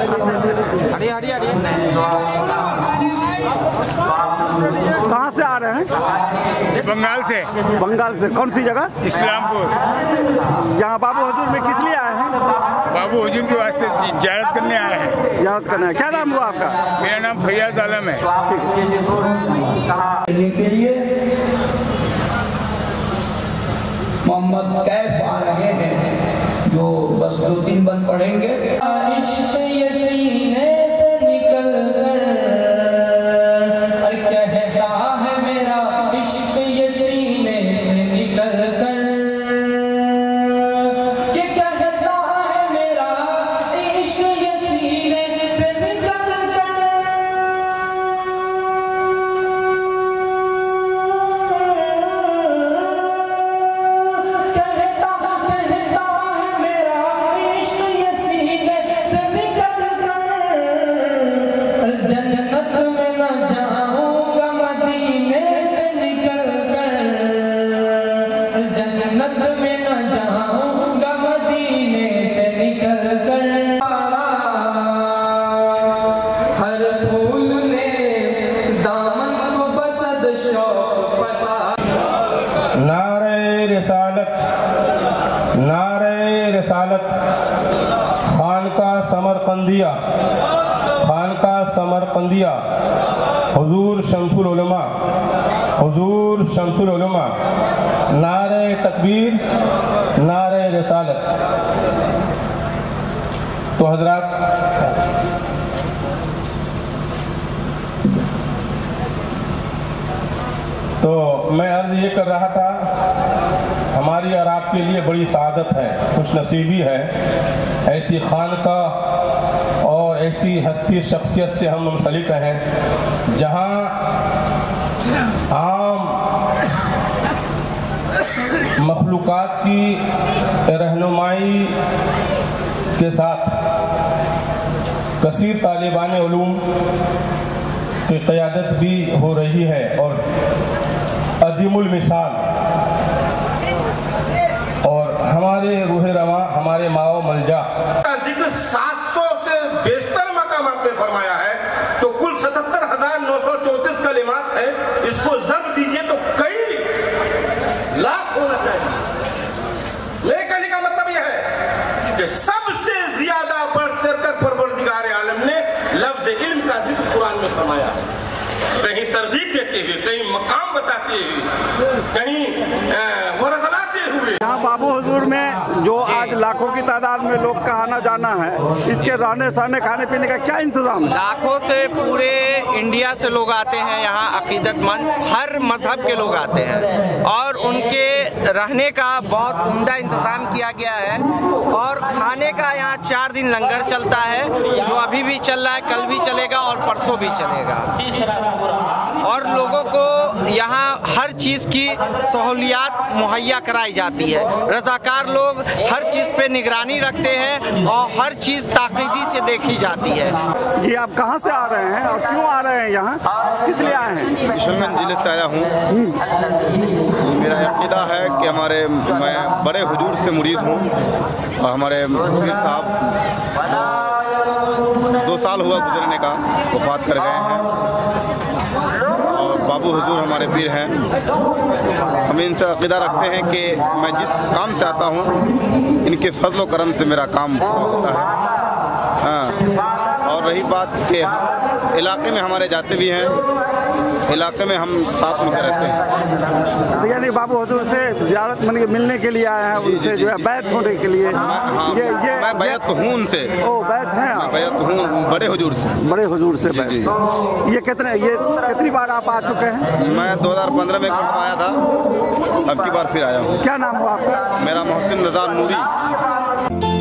कहाँ से आ रहे हैं? बंगाल से। बंगाल से कौन सी जगह? इस्लामपुर। यहाँ बाबू हुजूर में किस लिए आए हैं? बाबू हुजूर के वास्ते ज़ियारत करने आए हैं। ज़ियारत करने। क्या नाम हुआ आपका? मेरा नाम फैयाज आलम है। मोहम्मद कैफ आ रहे हैं जो बस 2-3 बंद पढ़ेंगे। इश्क़ ये सीने से निकल कर कहता है मेरा, इश्क़ ये सीने से निकल कर कि कहता है मेरा, इश्क़ ये सीने से निकल कर खानका समरकंदिया हुजूर शमसुल उलमा, हुजूर शमसुल उलमा, नारे तकबीर, नारे रिसालत। तो हजरात, तो मैं अर्ज ये कर रहा था, हमारी और आपके लिए बड़ी सआदत है, खुशनसीबी है, ऐसी खानका और ऐसी हस्ती शख्सियत से हम मुंसलिक हैं जहां आम मखलूक़ात की रहनुमाई के साथ कसीर तालिबान उलूम की क़यादत भी हो रही है और अदीमुल मिसाल और हमारे रूह रवा, हमारे माओ मलजा का जिक्र 700 से बेशतर मकामात में फरमाया है, तो कुल 77,934 कलिमात है। इसको जब्त दीजिए तो कई लाख होना चाहिए। मेरे कहने का मतलब यह है कि सबसे ज्यादा बढ़ चढ़कर परवरदिगार आलम ने लफ्ज इल्म का जिक्र कुरान में फरमाया, कहीं तरजीह देते हुए, कहीं मकाम बताते हुए, कहीं वरगलाते हुए। यहाँ बाबू हुजूर में जो आज लाखों की तादाद में लोग का आना जाना है, इसके रहने सहने खाने पीने का क्या इंतजाम है? लाखों से पूरे इंडिया से लोग आते हैं यहाँ, अकीदतमंद हर मजहब के लोग आते हैं और उनके रहने का बहुत उम्दा इंतजाम किया गया है। और खाने का यहाँ 4 दिन लंगर चलता है, जो अभी भी चल रहा है, कल भी चलेगा और परसों भी चलेगा। और लोगों को यहाँ हर चीज़ की सहूलियात मुहैया कराई जाती है। रज़ाकार लोग हर चीज़ पे निगरानी रखते हैं और हर चीज़ ताक़ीदी से देखी जाती है। जी, आप कहाँ से आ रहे हैं और क्यों आ रहे हैं यहाँ, किस लिए आए हैं? किशनगंज जिले से आया हूँ। मेरा अक़ीदा है कि मैं बड़े हुजूर से मुरीद हूँ और हमारे पीर साहब 2 साल हुआ गुजरने का, वफ़ात कर गए हैं और बाबू हुजूर हमारे पीर हैं। हम इनसे अक़ीदा रखते हैं कि मैं जिस काम से आता हूँ, इनके फजल व करम से मेरा काम पूरा होता है। हाँ, और रही बात कि इलाके में हमारे जाते भी हैं, इलाके में हम साथ में रहते हैं। यानी बाबू हुजूर से ज़ियारत मिलने के लिए आए हैं, उनसे जो है बैत होने के लिए। हाँ, मैं बैत हूँ उनसे। ओ, बैत हैं आप? बैत हूँ बड़े हुजूर से। बड़े हुजूर से बैत। ये कितनी बार आप आ चुके हैं? मैं 2015 में आया था, अब की बार फिर आया हूँ। क्या नाम हुआ आपका? मेरा मोहसिन रज़ा नूरी।